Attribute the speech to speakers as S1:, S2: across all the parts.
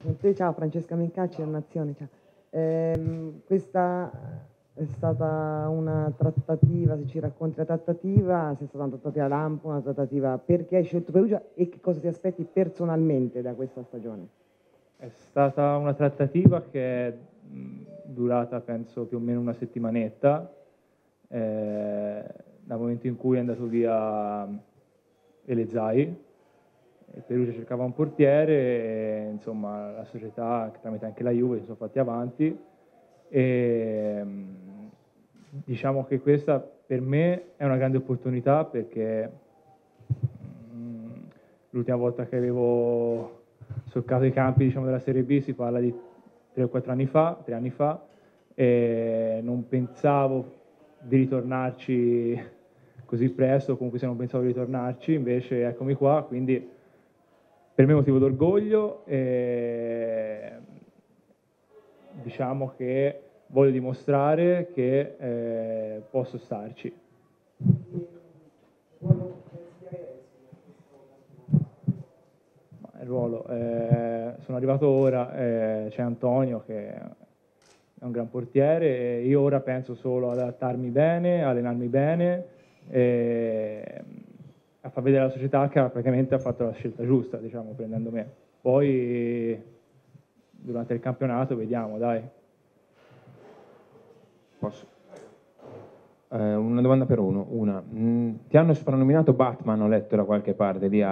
S1: Ciao, Francesca Mencacci, La Nazione. Ciao. Questa è stata una trattativa, se ci racconti la trattativa, se è stata una trattativa lampo, una trattativa perché hai scelto Perugia e che cosa ti aspetti personalmente da questa stagione?
S2: È stata una trattativa che è durata penso più o meno una settimanetta, dal momento in cui è andato via Elezai. Perugia cercava un portiere, e, insomma la società tramite anche la Juve si sono fatti avanti e diciamo che questa per me è una grande opportunità perché l'ultima volta che avevo solcato i campi, diciamo, della Serie B si parla di 3 o 4 anni fa, 3 anni fa, e non pensavo di ritornarci così presto, comunque se non pensavo di ritornarci, invece eccomi qua, quindi per me è un motivo d'orgoglio e diciamo che voglio dimostrare che posso starci. Il ruolo, sono arrivato ora, c'è Antonio che è un gran portiere, e io ora penso solo ad adattarmi bene, allenarmi bene e a far vedere alla società che praticamente ha fatto la scelta giusta, diciamo, prendendo me. Poi durante il campionato vediamo, dai.
S3: Posso? Una domanda per uno. Ti hanno soprannominato Batman, ho letto da qualche parte lì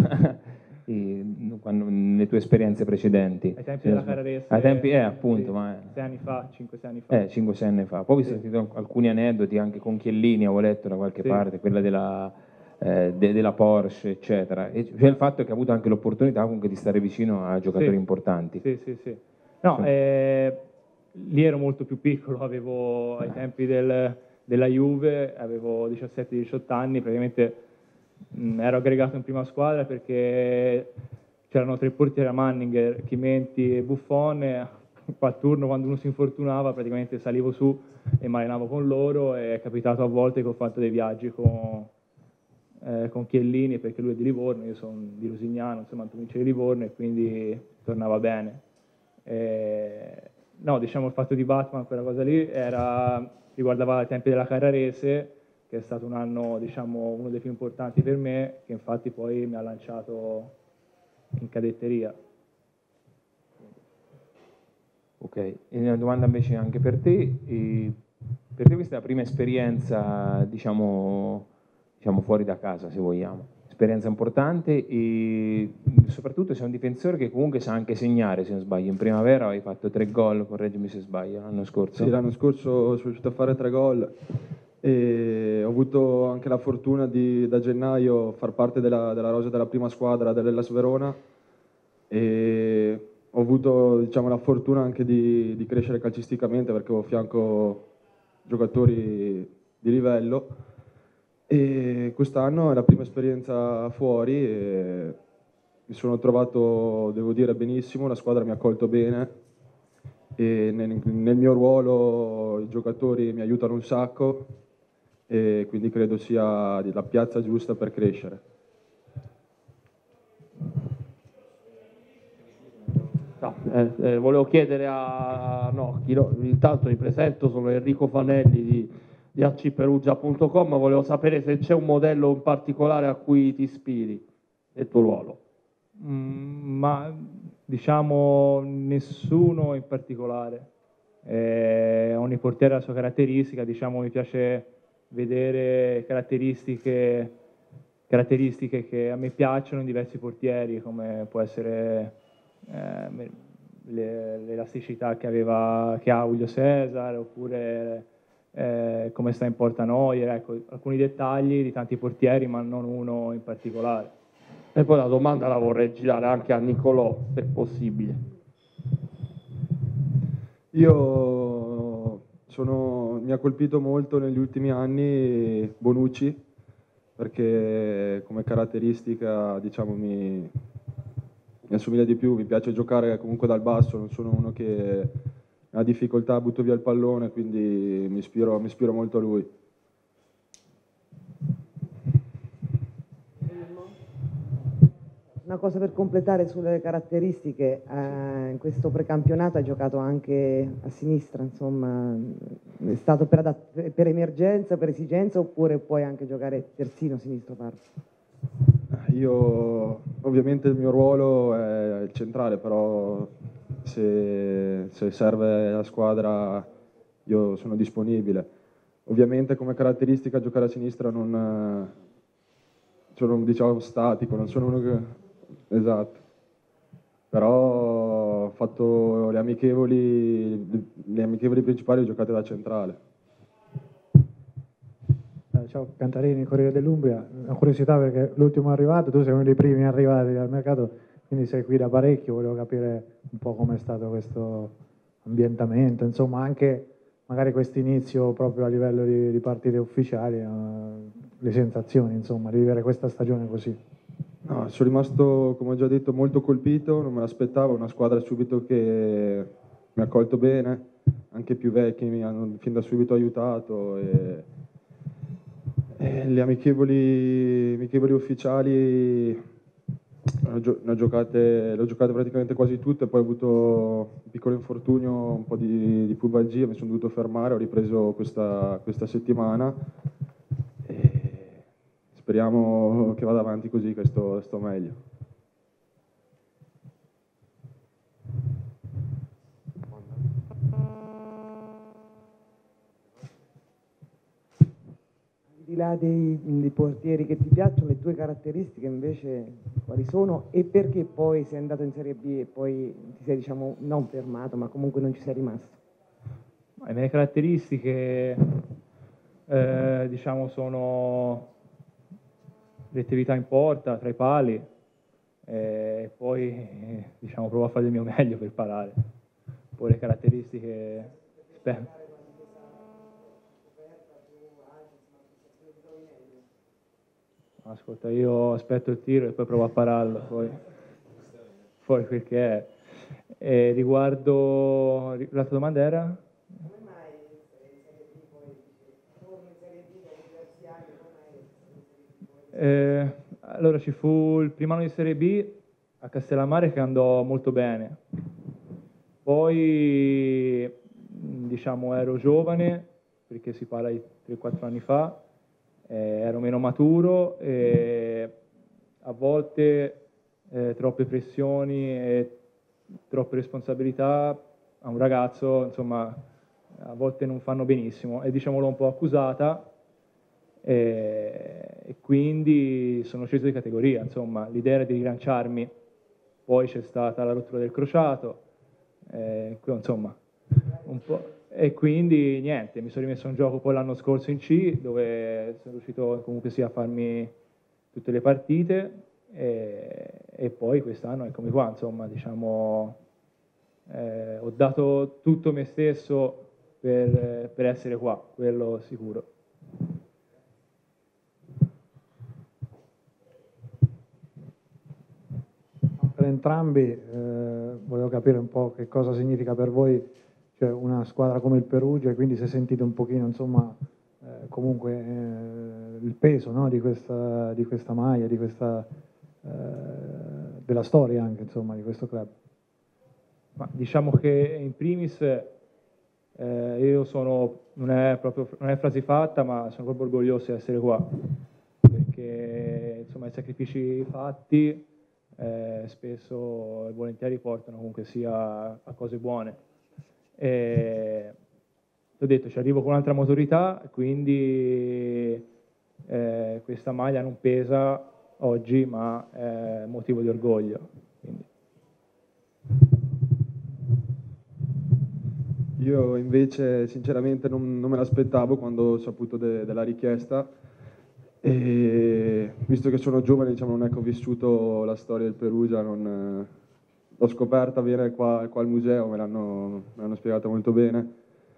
S3: nelle tue esperienze precedenti.
S2: Ai tempi della Carrarese.
S3: Ai tempi, appunto.
S2: Sì,
S3: ma
S2: 6 anni fa, 5-6 anni fa.
S3: 5-6 anni fa. Poi ho
S2: Sì.
S3: sentito alcuni aneddoti anche con Chiellini, ho letto da qualche
S2: Sì.
S3: parte, quella della Porsche, eccetera. E cioè il fatto che ha avuto anche l'opportunità comunque di stare vicino a giocatori importanti.
S2: Sì. No, lì ero molto più piccolo, avevo ai tempi della Juve, avevo 17-18 anni, praticamente ero aggregato in prima squadra perché c'erano 3 portieri, Manninger, Chimenti e Buffon, e a turno quando uno si infortunava praticamente salivo su e mi allenavo con loro, e è capitato a volte che ho fatto dei viaggi con Chiellini perché lui è di Livorno, io sono di Rosignano, insomma provincia di Livorno, e quindi tornava bene. No, diciamo il fatto di Batman, quella cosa lì, riguardava i tempi della Carrarese, che è stato un anno, diciamo, uno dei più importanti per me, che infatti poi mi ha lanciato in cadetteria.
S3: Ok, e una domanda invece anche per te. Per te questa è la prima esperienza, diciamo fuori da casa, se vogliamo. Esperienza importante e soprattutto sei un difensore che comunque sa anche segnare, se non sbaglio. In primavera hai fatto 3 gol, correggimi se sbaglio, l'anno scorso.
S4: Sì, l'anno scorso sono riuscito a fare 3 gol e ho avuto anche la fortuna da gennaio far parte della rosa della prima squadra dell'Hellas Verona, e ho avuto, diciamo, la fortuna anche di crescere calcisticamente perché avevo a fianco giocatori di livello, e quest'anno è la prima esperienza fuori e mi sono trovato, devo dire, benissimo, la squadra mi ha accolto bene e nel mio ruolo i giocatori mi aiutano un sacco e quindi credo sia la piazza giusta per crescere.
S5: No, volevo chiedere a Nocchi, intanto mi presento, sono Enrico Fanelli di acperugia.com, volevo sapere se c'è un modello in particolare a cui ti ispiri nel tuo ruolo.
S2: Ma diciamo nessuno in particolare. Ogni portiere ha la sua caratteristica, diciamo mi piace vedere caratteristiche che a me piacciono in diversi portieri, come può essere l'elasticità che ha Julio Cesar, oppure come sta in porta Neuer, ecco, alcuni dettagli di tanti portieri, ma non uno in particolare.
S5: E poi la domanda la vorrei girare anche a Nicolò, se possibile.
S4: Mi ha colpito molto negli ultimi anni Bonucci, perché come caratteristica, diciamo, mi assomiglia di più, mi piace giocare comunque dal basso, non sono uno che ha difficoltà, butto via il pallone, quindi mi ispiro molto a lui.
S1: Una cosa per completare sulle caratteristiche, in questo precampionato hai giocato anche a sinistra, insomma, è stato per emergenza, per esigenza, oppure puoi anche giocare terzino sinistro parto?
S4: Io, ovviamente il mio ruolo è il centrale, però se serve la squadra io sono disponibile. Ovviamente come caratteristica giocare a sinistra non sono, diciamo, statico, non sono uno che... Esatto. Però ho fatto le amichevoli principali ho giocate da centrale.
S6: Ciao Cantarini, Corriere dell'Umbria. Una curiosità perché l'ultimo arrivato, tu sei uno dei primi arrivati al mercato, quindi sei qui da parecchio, volevo capire un po' com'è stato questo ambientamento, insomma anche magari questo inizio proprio a livello di partite ufficiali, le sensazioni insomma di vivere questa stagione così.
S4: No, sono rimasto, come ho già detto, molto colpito, non me l'aspettavo, una squadra subito che mi ha accolto bene, anche i più vecchi mi hanno fin da subito aiutato e le amichevoli ufficiali le ho giocate praticamente quasi tutte, poi ho avuto un piccolo infortunio, un po' di pubalgia, mi sono dovuto fermare, ho ripreso questa settimana e speriamo che vada avanti così, che sto meglio.
S1: Al di là dei portieri che ti piacciono, le tue caratteristiche invece quali sono e perché poi sei andato in Serie B e poi ti sei, diciamo, non fermato, ma comunque non ci sei rimasto?
S2: Le mie caratteristiche, diciamo, sono l'attività in porta, tra i pali, e poi diciamo, provo a fare il mio meglio per parare. Poi le caratteristiche, ascolta, io aspetto il tiro e poi provo a pararlo, poi perché è. Riguardo, l'altra domanda era?
S1: Come mai in Serie B poi torni in Serie B dopo diversi anni, come mai
S2: Allora ci fu il primo anno di Serie B a Castellammare che andò molto bene, poi diciamo ero giovane, perché si parla di 3-4 anni fa, ero meno maturo e a volte troppe pressioni e troppe responsabilità a un ragazzo, insomma, a volte non fanno benissimo e diciamo l'ho un po' accusata e quindi sono sceso di categoria, insomma, l'idea era di rilanciarmi, poi c'è stata la rottura del crociato, insomma, un po', e quindi niente, mi sono rimesso in gioco poi l'anno scorso in C, dove sono riuscito comunque sia a farmi tutte le partite e poi quest'anno eccomi qua, insomma, diciamo, ho dato tutto me stesso per essere qua, quello sicuro.
S6: Per entrambi volevo capire un po' che cosa significa per voi, cioè, una squadra come il Perugia, e quindi se sentite un pochino insomma comunque il peso, no, di questa maglia, della storia anche insomma di questo club.
S2: Ma diciamo che in primis io non è frase fatta, ma sono proprio orgoglioso di essere qua, perché insomma i sacrifici fatti spesso e volentieri portano comunque sia a cose buone. Ti ho detto, ci arrivo con un'altra maturità, quindi questa maglia non pesa oggi, ma è motivo di orgoglio. Quindi.
S4: Io invece sinceramente non me l'aspettavo quando ho saputo della richiesta e visto che sono giovane, diciamo, non è che ho vissuto la storia del Perugia, l'ho scoperta bene qua al museo, me l'hanno spiegata molto bene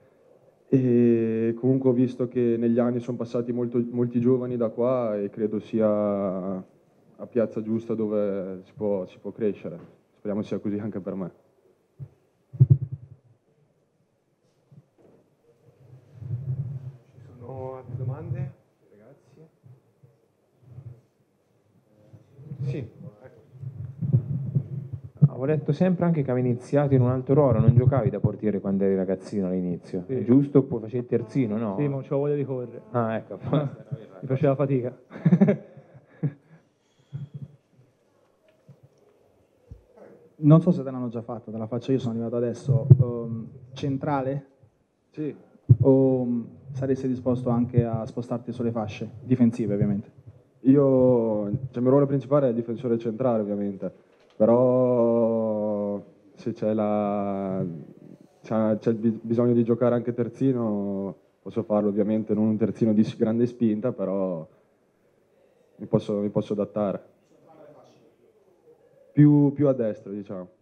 S4: e comunque ho visto che negli anni sono passati molti giovani da qua e credo sia a piazza giusta dove si può crescere. Speriamo sia così anche per me.
S7: Altre domande? Ragazzi? Sì, ecco.
S3: Avevo letto sempre anche che avevi iniziato in un altro ruolo, non giocavi da portiere quando eri ragazzino all'inizio,
S2: Sì.
S3: è giusto? Poi facevi il terzino, no?
S2: Sì, ma non c'avevo voglia di correre.
S3: Ah, ecco.
S2: Mi faceva fatica.
S7: Non so se te l'hanno già fatta, te la faccio io, sono arrivato adesso. Centrale?
S4: Sì,
S7: O saresti disposto anche a spostarti sulle fasce? Difensive, ovviamente.
S4: cioè, il mio ruolo principale è il difensore centrale, ovviamente, però se c'è bisogno di giocare anche terzino, posso farlo, ovviamente, non un terzino di grande spinta, però mi posso adattare. Più a destra, diciamo.